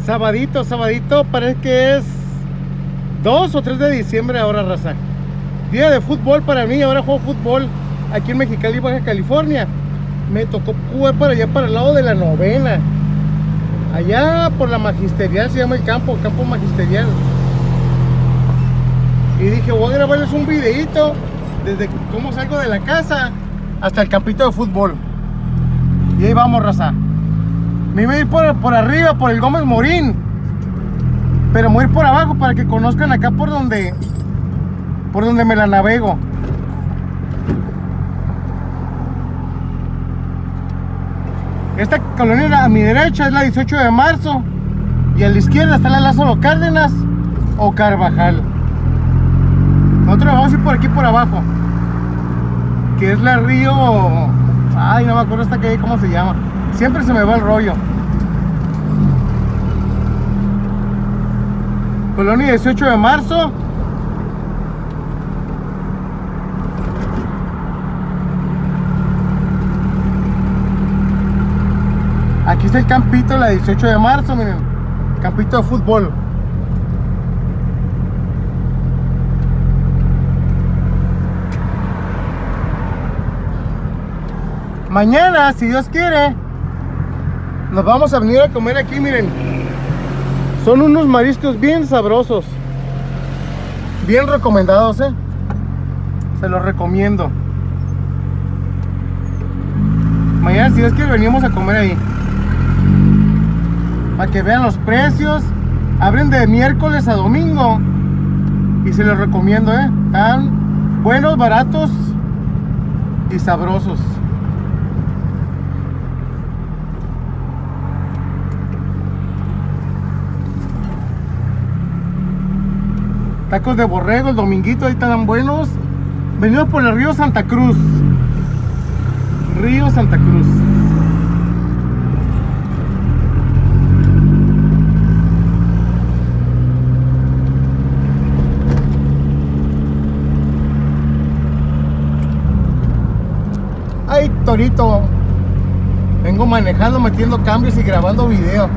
Sabadito, parece que es 2 o 3 de diciembre ahora, raza. Día de fútbol para mí, ahora juego fútbol aquí en Mexicali, Baja California. Me tocó jugar para allá, para el lado de la Novena. Allá por la Magisterial se llama el campo Magisterial. Y dije, voy a grabarles un videito desde cómo salgo de la casa hasta el campito de fútbol. Y ahí vamos, raza. Me iba a ir por arriba, por el Gómez Morín, pero me voy a ir por abajo para que conozcan acá por donde me la navego. Esta colonia a mi derecha es la 18 de marzo y a la izquierda está la Lázaro Cárdenas o Carvajal. Nosotros vamos a ir por aquí por abajo, que es la Río... Ay, no me acuerdo esta calle cómo se llama. Siempre se me va el rollo. Colonia 18 de marzo. Aquí está el campito, la 18 de marzo, miren. Campito de fútbol. Mañana, si Dios quiere, nos vamos a venir a comer aquí, miren. Son unos mariscos bien sabrosos, bien recomendados, se los recomiendo. Mañana, si Dios quiere, venimos a comer ahí, para que vean los precios. Abren de miércoles a domingo y se los recomiendo, están buenos, baratos y sabrosos. Tacos de borrego el dominguito, ahí están buenos. Venimos por el río Santa Cruz. Río Santa Cruz. Ay, torito. Vengo manejando, metiendo cambios y grabando video.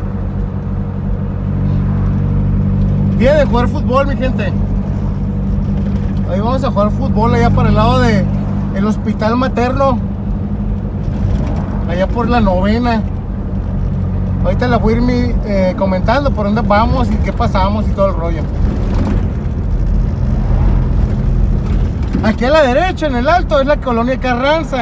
Día de jugar fútbol, mi gente. Hoy vamos a jugar fútbol allá para el lado de el hospital materno, allá por la Novena. Ahorita la voy a ir comentando por dónde vamos y qué pasamos y todo el rollo. Aquí a la derecha, en el alto, es la colonia Carranza.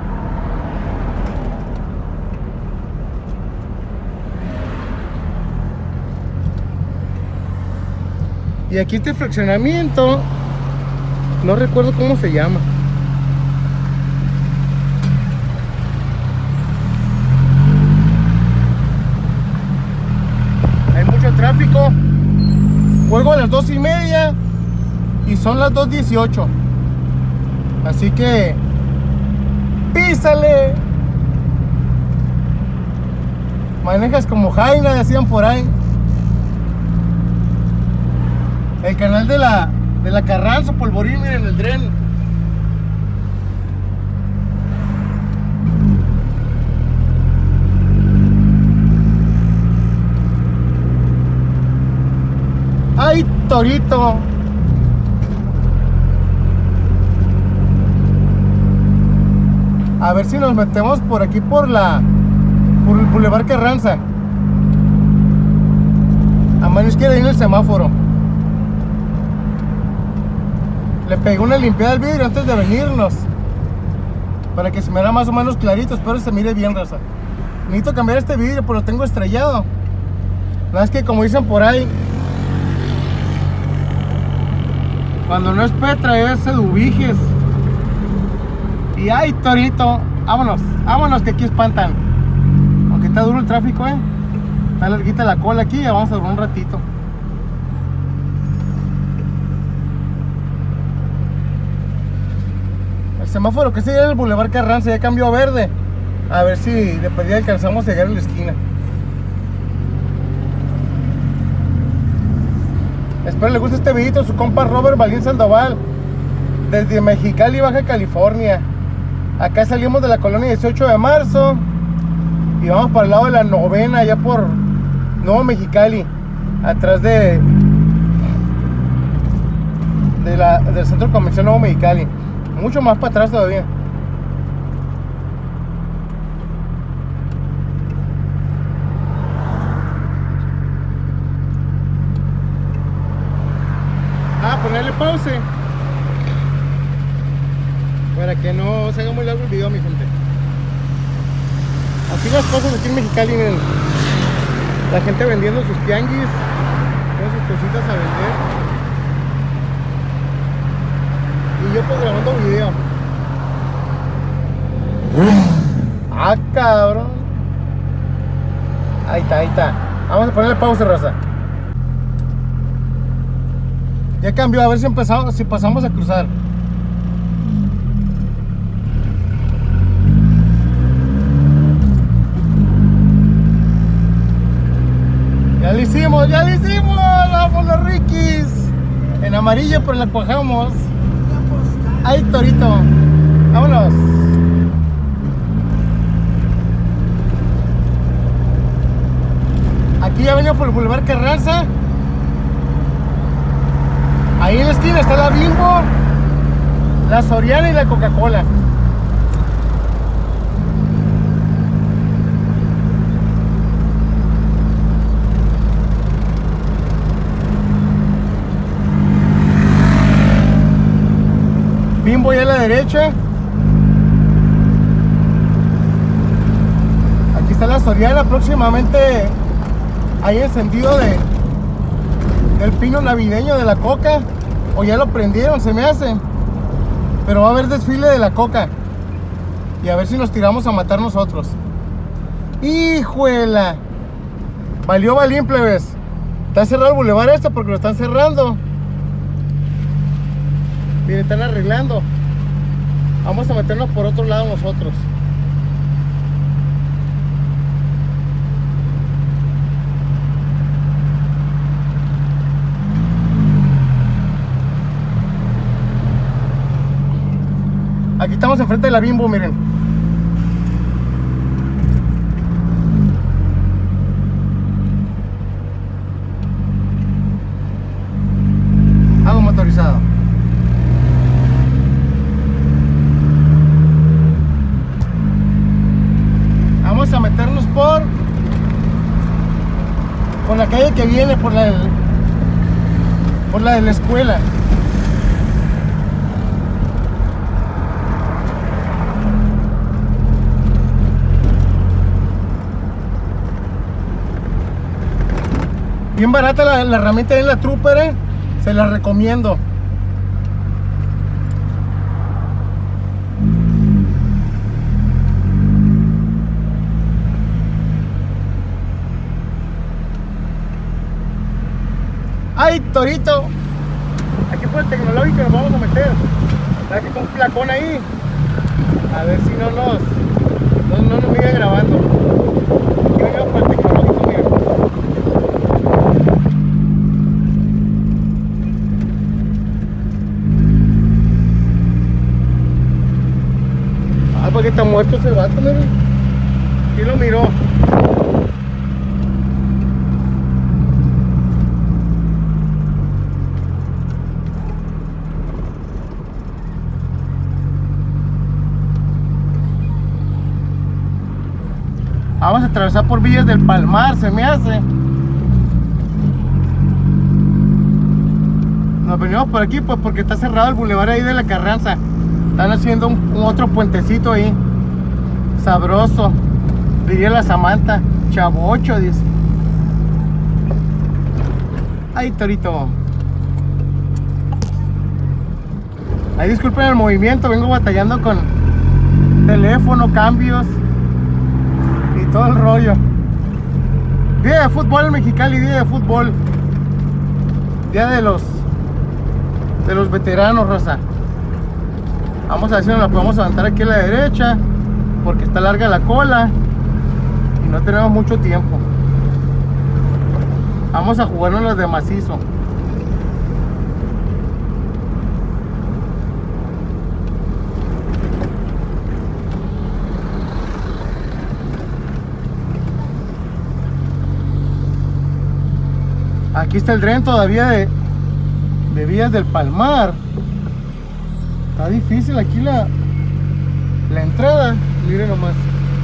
Y aquí este fraccionamiento, no recuerdo cómo se llama. Hay mucho tráfico. Juego a las 2:30 y son las 2:18. Así que písale. Manejas como Jaina, decían por ahí. El canal de la Carranza, Polvorín, miren el tren. ¡Ay, torito! A ver si nos metemos por aquí por el Boulevard Carranza. A mano izquierda en el semáforo. Le pegué una limpiada al vidrio antes de venirnos, para que se me vea más o menos clarito. Espero que se mire bien, raza. Necesito cambiar este vidrio, pero lo tengo estrellado. Nada, es que como dicen por ahí, cuando no es Petra es Eduviges. Y ay, torito, vámonos que aquí espantan. Aunque está duro el tráfico, está larguita la cola aquí, ya vamos a durar un ratito. El semáforo que sigue en el Boulevard Carranza ya cambió a verde. A ver si de perdida alcanzamos a llegar a la esquina. Espero les guste este videito. Su compa Robert Balín Sandoval, desde Mexicali, Baja California. Acá salimos de la colonia 18 de marzo y vamos para el lado de la Novena, allá por Nuevo Mexicali, atrás del centro comercial Nuevo Mexicali, mucho más para atrás todavía. Ponerle pause para que no se haga muy largo el video, mi gente. Así las cosas aquí en Mexicali, miren. La gente vendiendo sus tianguis, todas sus cositas a vender, y yo pues grabando video. Ah, cabrón. Ahí está, ahí está. Vamos a ponerle pausa, raza. Ya cambió, a ver si pasamos a cruzar. Ya lo hicimos, ya lo hicimos. Vamos los Rikis. En amarillo, pero la cuajamos. Ahí, Torito. Vámonos. Aquí ya venimos por el Boulevard Carranza. Ahí en la esquina está la Bimbo, la Soriana y la Coca-Cola. Bimbo ya a la derecha. Aquí está la Soriana. Próximamente hay encendido del pino navideño de la Coca, o ya lo prendieron, se me hace, pero va a haber desfile de la Coca, y a ver si nos tiramos a matar nosotros. ¡Hijuela! Valió balín, plebes. Está cerrado el bulevar porque lo están cerrando. Miren, están arreglando. Vamos a meternos por otro lado nosotros. Aquí estamos enfrente de la Bimbo, miren. Algo motorizado. Vamos a meternos por la calle que viene, por la de la escuela. Bien barata la herramienta en la Trooper, se la recomiendo. ¡Ay, Torito! Aquí por el Tecnológico nos vamos a meter. Aquí con un placón ahí. A ver si no nos sigue grabando. Aquí venimos por el Tecnológico, miren. ¿Por qué está muerto ese vato, miren? ¿Quién lo miró? Vamos a atravesar por Villas del Palmar, se me hace. Nos venimos por aquí pues porque está cerrado el bulevar ahí de la Carranza. Están haciendo un otro puentecito ahí. Sabroso, diría la Samantha. Chavocho, dice. Ay, Torito. Ay, disculpen el movimiento, vengo batallando con teléfono, cambios y todo el rollo. Día de fútbol en Mexicali, día de fútbol. Día de los veteranos, raza. Vamos a ver si nos la podemos levantar aquí a la derecha, porque está larga la cola y no tenemos mucho tiempo. Vamos a jugarnos las de macizo. Aquí está el tren todavía de Vías del Palmar. Está difícil aquí la entrada. Miren nomás.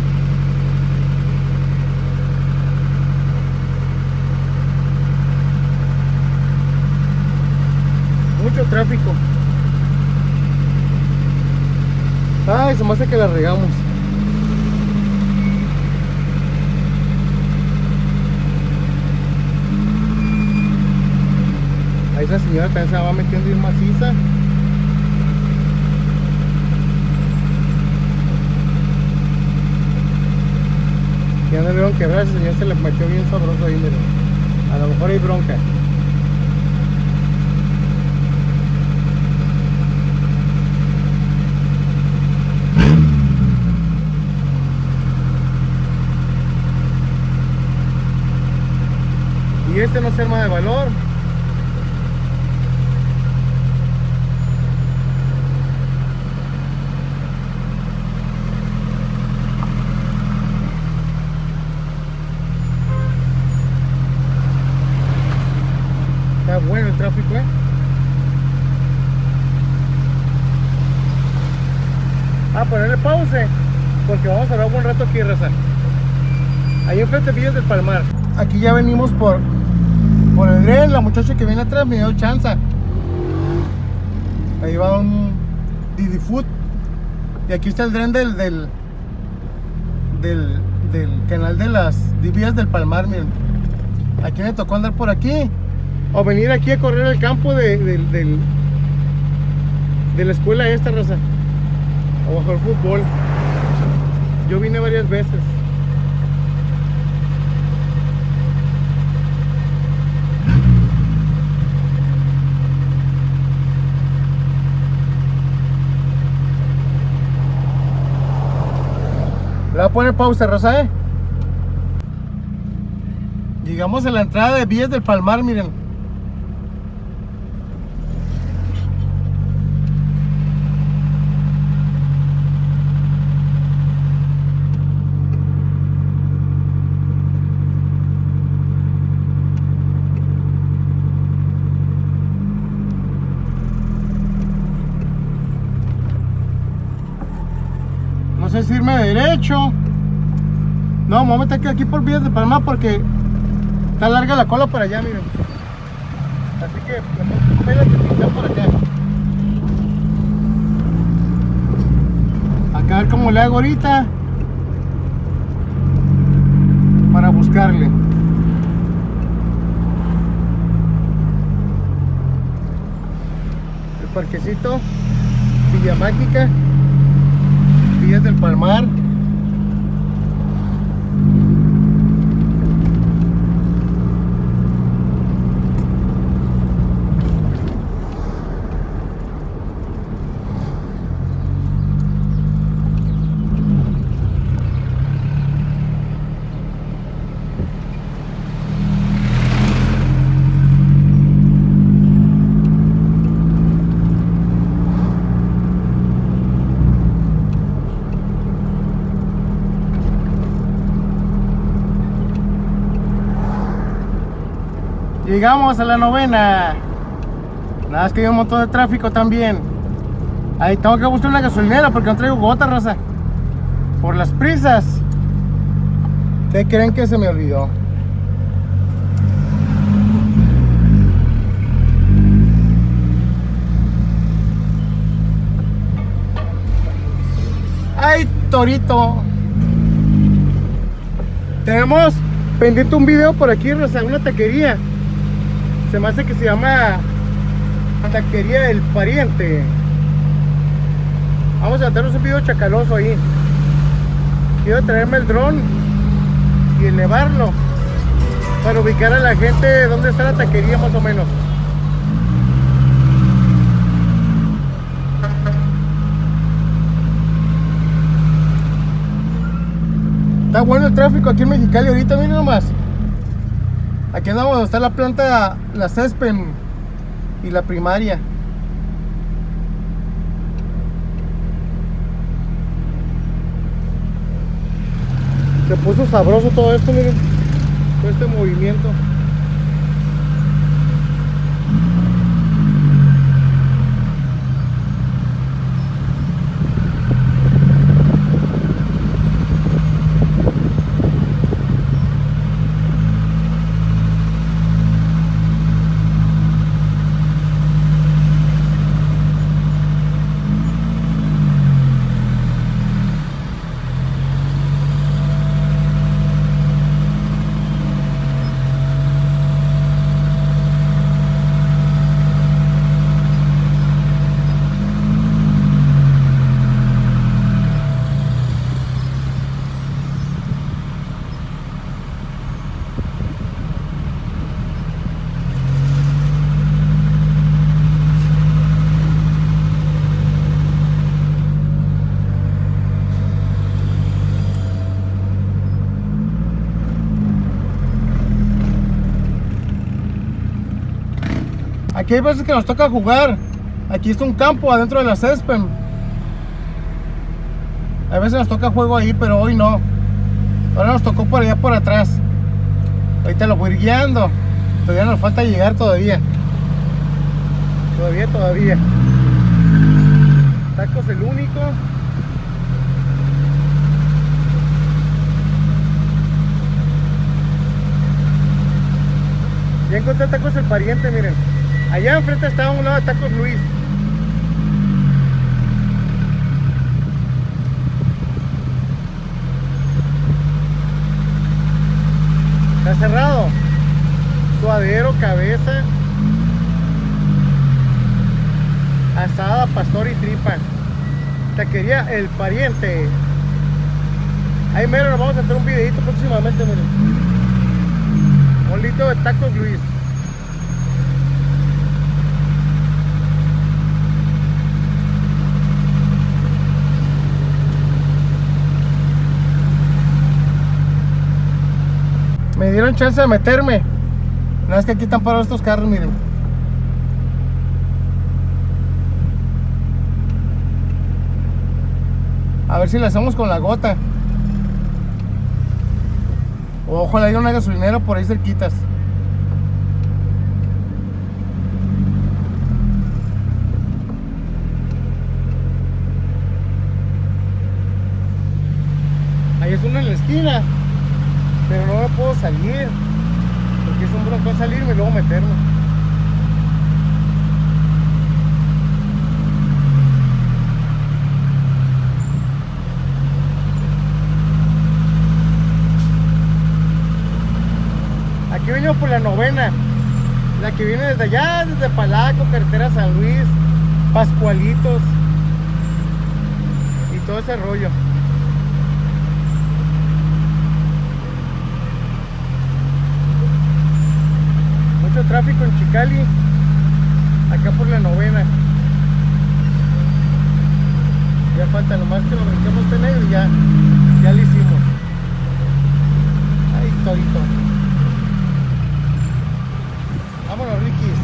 Mucho tráfico. Ay, se me hace que la regamos. Ahí esa señora también se va metiendo bien maciza. Ya no le vieron quebrar, ese señor se le metió bien sabroso ahí, miren. A lo mejor hay bronca. Y este no es arma de valor. Está bueno el tráfico, ponerle pause porque vamos a hablar un buen rato aquí, raza. Ahí enfrente Villas del Palmar. Aquí ya venimos por el tren. La muchacha que viene atrás me dio chance. Ahí va un Didi Food. Y aquí está el tren del canal de las Villas del Palmar, miren. Aquí me tocó andar por aquí o venir aquí a correr el campo de la escuela esta, raza, a jugar fútbol. Yo vine varias veces. Le voy a poner pausa, raza, Llegamos a la entrada de Villas del Palmar, miren. No sé si irme derecho. No, me voy a meter aquí por Villas del Palmar porque está larga la cola para allá, miren. Así que me voy a pintar por acá. Acá a ver cómo le hago ahorita para buscarle. El parquecito Villa Mágica, Villas del Palmar. Llegamos a la 9ª. Nada más que hay un montón de tráfico también. Ahí tengo que buscar una gasolinera porque no traigo gota, raza. Por las prisas. ¿Qué creen que se me olvidó? ¡Ay, torito! Tenemos pendiente un video por aquí, raza, una taquería. Se me hace que se llama Taquería del Pariente. Vamos a hacernos un video chacaloso ahí. Quiero traerme el dron y elevarlo para ubicar a la gente dónde está la taquería más o menos. Está bueno el tráfico aquí en Mexicali ahorita, miren nomás. Aquí andamos donde está la planta, la Cespen y la primaria. Se puso sabroso todo esto, miren. Todo este movimiento. Aquí hay veces que nos toca jugar. Aquí está un campo adentro de la césped. A veces nos toca juego ahí, pero hoy no. Ahora nos tocó por allá por atrás. Ahorita lo voy a ir guiando. Todavía nos falta llegar todavía. Todavía. Tacos el único. Ya encontré Tacos el Pariente, miren. Allá enfrente está un lado de Tacos Luis. Está cerrado. Suadero, cabeza, asada, pastor y tripa. Taquería El Pariente. Ahí mero nos vamos a hacer un videito próximamente, miren. Un litro de Tacos Luis. Me dieron chance de meterme. Nada más que aquí están parados estos carros, miren. A ver si le hacemos con la gota. Ojalá haya una gasolinera por ahí cerquitas. Ahí es una en la esquina, pero no me puedo salir porque es un bronco salirme y luego meterme. Aquí venimos por la novena, la que viene desde allá, desde Palaco, carretera San Luis, Pascualitos y todo ese rollo. Mucho tráfico en Chicali, acá por la novena. Ya falta nomás que lo brinquemos este negro y ya lo hicimos. Ahí todito. Vámonos, Rikis.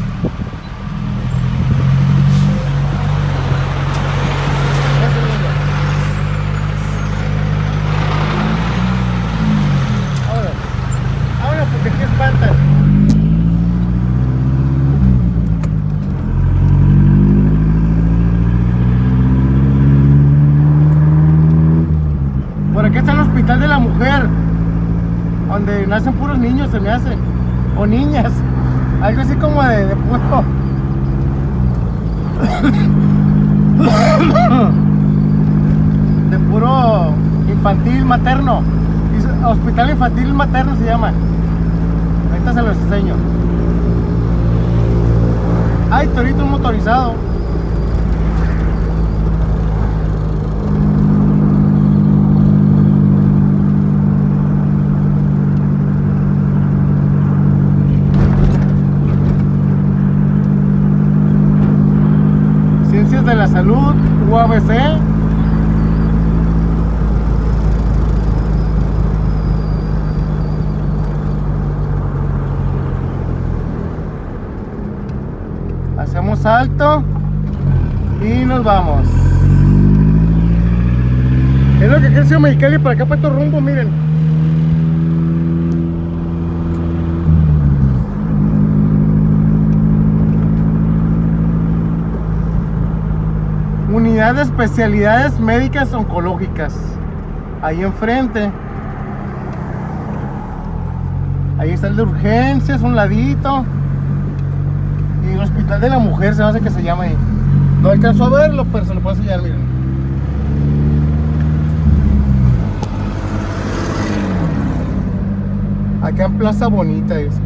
Ahora porque aquí espantan. Por aquí está el Hospital de la Mujer, donde nacen puros niños, se me hacen, o niñas. Algo así como de puro de puro infantil materno. Hospital infantil materno se llama. Ahorita se los enseño. Ay, torito motorizado. De la Salud, UABC. Hacemos alto y nos vamos. Es lo que creció Mexicali para acá, para estos rumbos, miren. Unidad de especialidades médicas oncológicas. Ahí enfrente. Ahí está el de urgencias, un ladito. Y el Hospital de la Mujer, se me hace que se llama ahí. No alcanzo a verlo, pero se lo puedo enseñar, miren. Acá en Plaza Bonita es.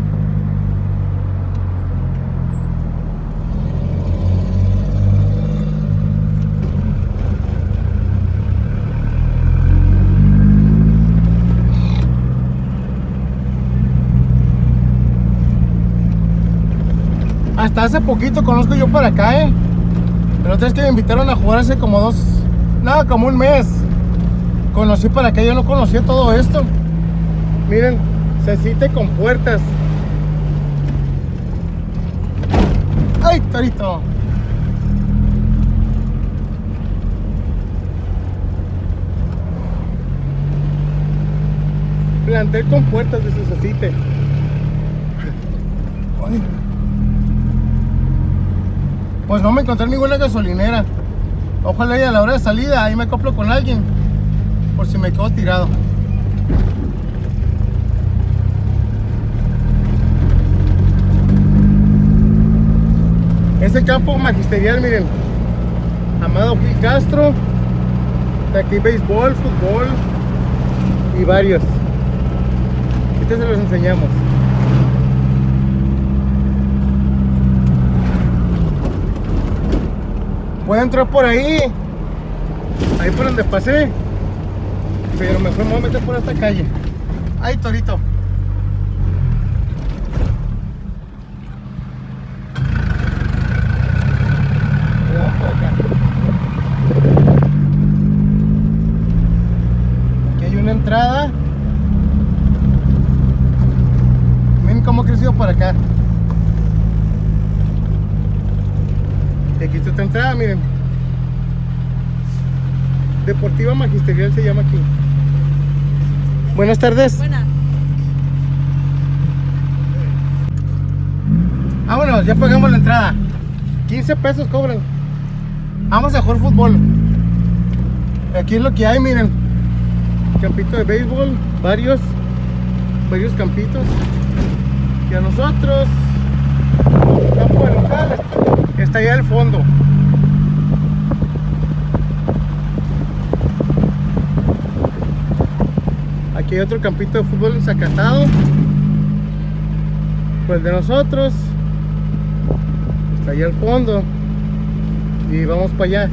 Hasta hace poquito conozco yo para acá, pero es que me invitaron a jugar hace como como un mes. Conocí para acá, yo no conocía todo esto. Miren, se siente con puertas. ¡Ay, torito! Plantel con puertas de Susacite. Pues no me encontré ninguna gasolinera. Ojalá y a la hora de salida ahí me acoplo con alguien, por si me quedo tirado. Ese campo magisterial, miren, Amado Gil Castro. De aquí béisbol, fútbol y varios. Este se los enseñamos. Puedo entrar por ahí por donde pasé, pero mejor me voy a meter por esta calle. ¡Ay, torito! Aquí hay una entrada. Miren cómo ha crecido por acá. Y aquí está esta entrada, miren. Deportiva Magisterial se llama aquí. Buenas tardes. Buenas. Vámonos, ya pagamos la entrada. 15 pesos cobran. Vamos a jugar fútbol. Aquí es lo que hay, miren. Campito de béisbol, varios campitos. Y a nosotros, campo de local, está allá al fondo. Aquí hay otro campito de fútbol ensacatado. Pues de nosotros está allá al fondo. Y vamos para allá.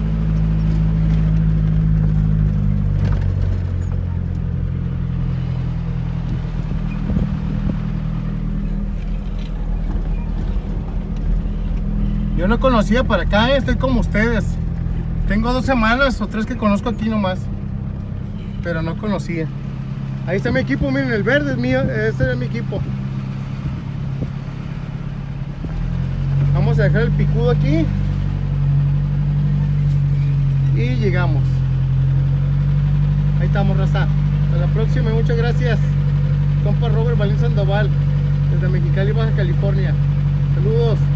Yo no conocía para acá, estoy como ustedes. Tengo 2 semanas o 3 que conozco aquí nomás, pero no conocía. Ahí está mi equipo, miren, el verde es mío, ese es mi equipo. Vamos a dejar el picudo aquí y llegamos. Ahí estamos, raza. Hasta la próxima y muchas gracias. Compa Robert Valín Sandoval, desde Mexicali, Baja California. Saludos.